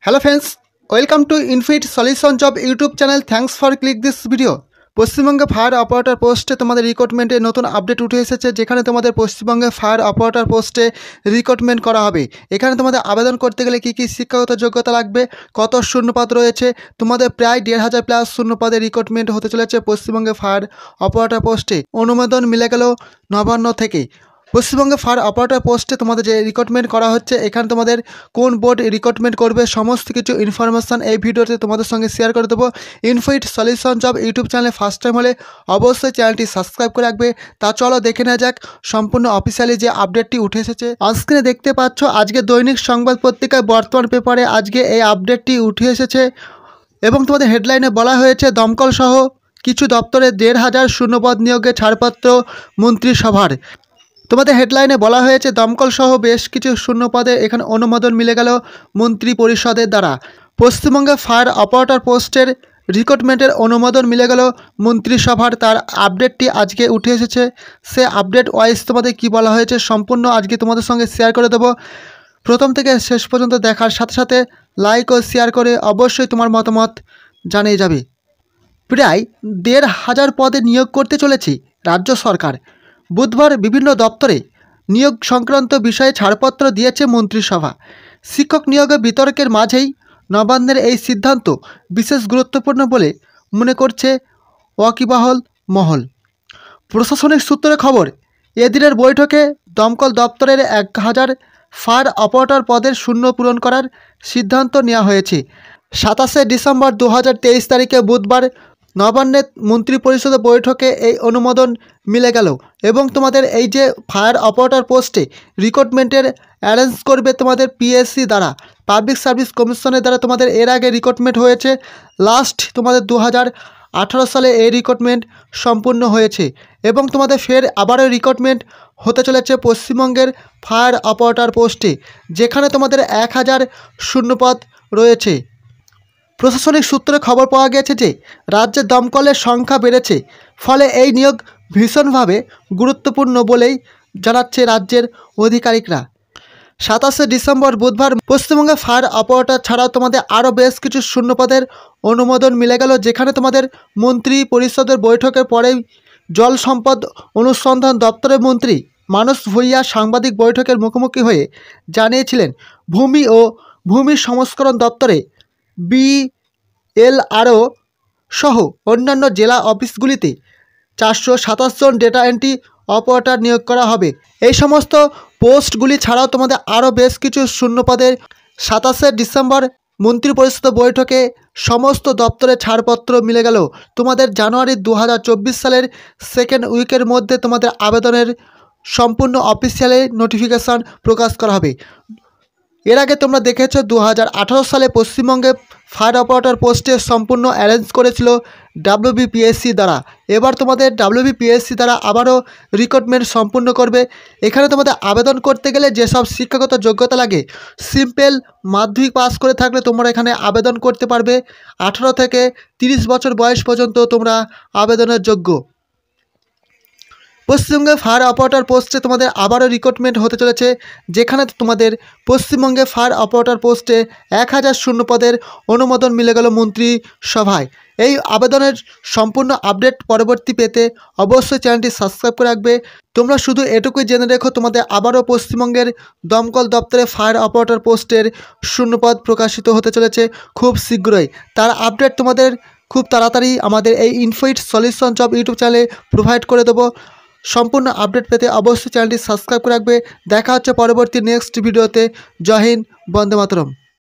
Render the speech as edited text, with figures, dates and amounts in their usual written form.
Hello friends, welcome to Infinite Solution Job YouTube channel. Thanks for click this video. পশ্চিমবঙ্গে fire operator পোস্টে তোমাদের রিক্রুটমেন্টে নতুন update উঠে এসেছে, যেখানে তোমাদের পশ্চিমবঙ্গে ফায়ার অপারেটর পোস্টে রিক্রুটমেন্ট করা হবে। এখানে তোমাদের আবেদন করতে গেলে কী কী শিক্ষাগত যোগ্যতা লাগবে, কত শূন্যপদ রয়েছে, তোমাদের প্রায় ১,৫০০ প্লাস শূন্যপদে রিক্রুটমেন্ট হতে চলেছে পশ্চিমবঙ্গে ফায়ার অপারেটর পোস্টে। অনুমোদন মিলে গেল নবান্ন থেকে। পশ্চিমবঙ্গে ফায়ার অপারেটর পোস্টে তোমাদের যে রিক্রুটমেন্ট করা হচ্ছে, এখানে তোমাদের কোন বোর্ড রিক্রুটমেন্ট করবে সমস্ত কিছু ইনফরমেশান এই ভিডিওতে তোমাদের সঙ্গে শেয়ার করে দেবো। ইনফিনিট সলিউশন জব ইউটিউব চ্যানেলে ফার্স্ট টাইম হলে অবশ্যই চ্যানেলটি সাবস্ক্রাইব করে রাখবে। তা চলো দেখে নেওয়া যাক সম্পূর্ণ অফিসিয়ালি যে আপডেটটি উঠে এসেছে। স্ক্রিনে দেখতে পাচ্ছ আজকে দৈনিক সংবাদ পত্রিকায় বর্তমান পেপারে আজকে এই আপডেটটি উঠে এসেছে এবং তোমাদের হেডলাইনে বলা হয়েছে দমকল সহ কিছু দপ্তরে ১,৫০০ শূন্যপদ নিয়োগে ছাড়পত্র মন্ত্রিসভার। তোমাদের হেডলাইনে বলা হয়েছে দমকল সহ বেশ কিছু শূন্যপদে এখানে অনুমোদন মিলে গেল মন্ত্রী পরিষদের দ্বারা। পশ্চিমবঙ্গে ফায়ার অপারেটর পোস্টের রিক্রুটমেন্টের অনুমোদন মিলে গেল মন্ত্রিসভার। তার আপডেটটি আজকে উঠে এসেছে। সে আপডেট ওয়াইজ তোমাদের কি বলা হয়েছে সম্পূর্ণ আজকে তোমাদের সঙ্গে শেয়ার করে দেবো। প্রথম থেকে শেষ পর্যন্ত দেখার সাথে সাথে লাইক ও শেয়ার করে অবশ্যই তোমার মতামত জানিয়ে যাবে। প্রায় ১,৫০০ পদে নিয়োগ করতে চলেছে রাজ্য সরকার। বুধবার বিভিন্ন দপ্তরে নিয়োগ সংক্রান্ত বিষয়ে ছাড়পত্র দিয়েছে মন্ত্রিসভা। শিক্ষক নিয়োগে বিতর্কের মাঝেই নবান্নের এই সিদ্ধান্ত বিশেষ গুরুত্বপূর্ণ বলে মনে করছে ওয়াকিবহাল মহল। প্রশাসনিক সূত্রে খবর, এদিনের বৈঠকে দমকল দপ্তরের ১,০০০ ফায়ার অপারেটর পদের শূন্য পূরণ করার সিদ্ধান্ত নেওয়া হয়েছে। ২৭শে ডিসেম্বর ২০২৩ তারিখে বুধবার নবান্নের মন্ত্রিপরিষদের বৈঠকে এই অনুমোদন মিলে গেল এবং তোমাদের এই যে ফায়ার অপারেটর পোস্টে রিক্রুটমেন্টের অ্যারেঞ্জ করবে তোমাদের পিএসসি দ্বারা, পাবলিক সার্ভিস কমিশনের দ্বারা। তোমাদের এর আগে রিক্রুটমেন্ট হয়েছে, লাস্ট তোমাদের ২০১৮ সালে এই রিক্রুটমেন্ট সম্পূর্ণ হয়েছে এবং তোমাদের ফের আবারও রিক্রুটমেন্ট হতে চলেছে পশ্চিমবঙ্গের ফায়ার অপারেটর পোস্টে, যেখানে তোমাদের ১,০০০ শূন্যপদ রয়েছে। প্রশাসনিক সূত্রে খবর পাওয়া গেছে যে রাজ্যে দমকলের সংখ্যা বেড়েছে, ফলে এই নিয়োগ ভীষণভাবে গুরুত্বপূর্ণ বলেই জানাচ্ছে রাজ্যের আধিকারিকরা। ২৭শে ডিসেম্বর বুধবার পশ্চিমবঙ্গে ফায়ার অপারেটর ছাড়াও তোমাদের আরও বেশ কিছু শূন্যপদের অনুমোদন মিলে গেল, যেখানে তোমাদের মন্ত্রী পরিষদের বৈঠকের পরেই জল সম্পদ অনুসন্ধান দপ্তরের মন্ত্রী মানস ভূঁইয়া সাংবাদিক বৈঠকের মুখোমুখি হয়ে জানিয়েছিলেন ভূমি ও ভূমি সংস্করণ দপ্তরে বিএলআরও সহ অন্যান্য জেলা অফিসগুলিতে ৪২৭ জন ডেটা এন্ট্রি অপারেটর নিয়োগ করা হবে। এই সমস্ত পোস্টগুলি ছাড়াও তোমাদের আরও বেশ কিছু শূন্যপদে ২৭শে ডিসেম্বর মন্ত্রিপরিষদ বৈঠকে সমস্ত দপ্তরে ছাড়পত্র মিলে গেল। তোমাদের জানুয়ারি ২০২৪ সালের সেকেন্ড উইকের মধ্যে তোমাদের আবেদনের সম্পূর্ণ অফিসিয়ালি নোটিফিকেশান প্রকাশ করা হবে। এর আগে তোমরা দেখেছো ২০১৮ সালে পশ্চিমবঙ্গে ফায়ার অপারেটর পোস্টে সম্পূর্ণ অ্যারেঞ্জ করেছিল ডাব্লিউবিপিএসসি দ্বারা। এবার তোমাদের ডাব্লিউবিপিএসসি দ্বারা আবারও রিক্রুটমেন্ট সম্পূর্ণ করবে। এখানে তোমাদের আবেদন করতে গেলে যেসব শিক্ষাগত যোগ্যতা লাগে, সিম্পল মাধ্যমিক পাস করে থাকলে তোমরা এখানে আবেদন করতে পারবে। 18 থেকে 30 বছর বয়স পর্যন্ত তোমরা আবেদনের যোগ্য। পশ্চিমবঙ্গে ফায়ার অপারেটর পোস্টে তোমাদের আবারও রিক্রুটমেন্ট হতে চলেছে, যেখানে তোমাদের পশ্চিমবঙ্গে ফায়ার অপারেটর পোস্টে ১,০০০ শূন্যপদের অনুমোদন মিলে গেল মন্ত্রিসভায়। এই আবেদনের সম্পূর্ণ আপডেট পরবর্তী পেতে অবশ্যই চ্যানেলটি সাবস্ক্রাইব করে রাখবে। তোমরা শুধু এটুকুই জেনে রেখো, তোমাদের আবারও পশ্চিমবঙ্গের দমকল দপ্তরে ফায়ার অপারেটর পোস্টের শূন্যপদ প্রকাশিত হতে চলেছে খুব শীঘ্রই। তার আপডেট তোমাদের খুব তাড়াতাড়ি আমাদের এই ইনফিনিট সলিউশন জব ইউটিউব চ্যানেলে প্রোভাইড করে দেবো। সম্পূর্ণ আপডেট পেতে অবশ্যই চ্যানেলটি সাবস্ক্রাইব করে রাখবে। দেখা হচ্ছে পরবর্তী নেক্সট ভিডিওতে। জয় হিন্দ, বন্দে মাতরম।